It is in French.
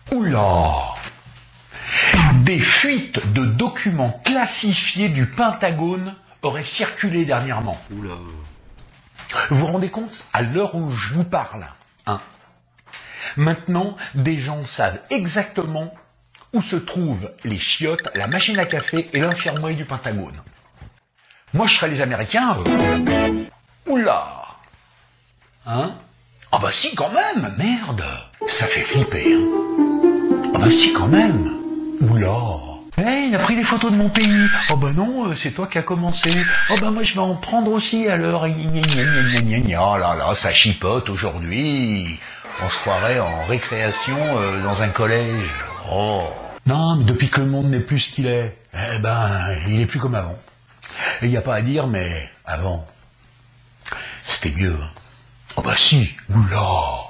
Oula! Des fuites de documents classifiés du Pentagone auraient circulé dernièrement. Oula. Vous vous rendez compte? À l'heure où je vous parle, hein? Maintenant, des gens savent exactement où se trouvent les chiottes, la machine à café et l'infirmerie du Pentagone. Moi, je serais les Américains. Oula! Hein? Ah bah si, quand même, merde! Ça fait flipper, hein? Ah bah si, quand même! Oula! Hey, il a pris des photos de mon pays. Oh bah non, c'est toi qui as commencé. Oh bah moi je vais en prendre aussi alors. Oh là là, ça chipote aujourd'hui. On se croirait en récréation dans un collège. Oh. Non, mais depuis que le monde n'est plus ce qu'il est, eh ben, il est plus comme avant. Et il n'y a pas à dire, mais avant, c'était mieux. Oh bah si, oula.